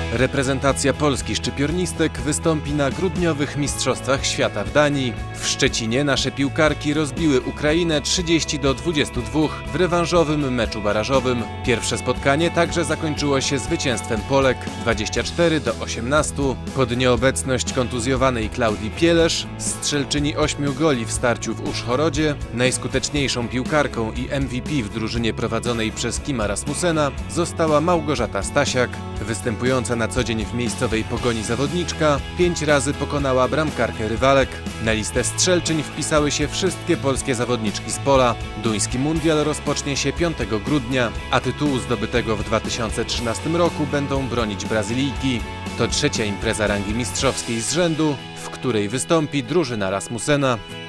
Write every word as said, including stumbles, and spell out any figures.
Reprezentacja Polski szczypiornistek wystąpi na grudniowych Mistrzostwach Świata w Danii. W Szczecinie nasze piłkarki rozbiły Ukrainę trzydzieści do dwudziestu dwóch w rewanżowym meczu barażowym. Pierwsze spotkanie także zakończyło się zwycięstwem Polek dwadzieścia cztery do osiemnastu. Pod nieobecność kontuzjowanej Klaudii Pielesz, strzelczyni ośmiu goli w starciu w Uszhorodzie, najskuteczniejszą piłkarką i M V P w drużynie prowadzonej przez Kima Rasmussena została Małgorzata Stasiak. Występująca na co dzień w miejscowej Pogoni zawodniczka pięć razy pokonała bramkarkę rywalek. Na listę strzelczyń wpisały się wszystkie polskie zawodniczki z pola. Duński mundial rozpocznie się piątego grudnia, a tytułu zdobytego w dwa tysiące trzynastym roku będą bronić Brazylijki. To trzecia impreza rangi mistrzowskiej z rzędu, w której wystąpi drużyna Rasmussena.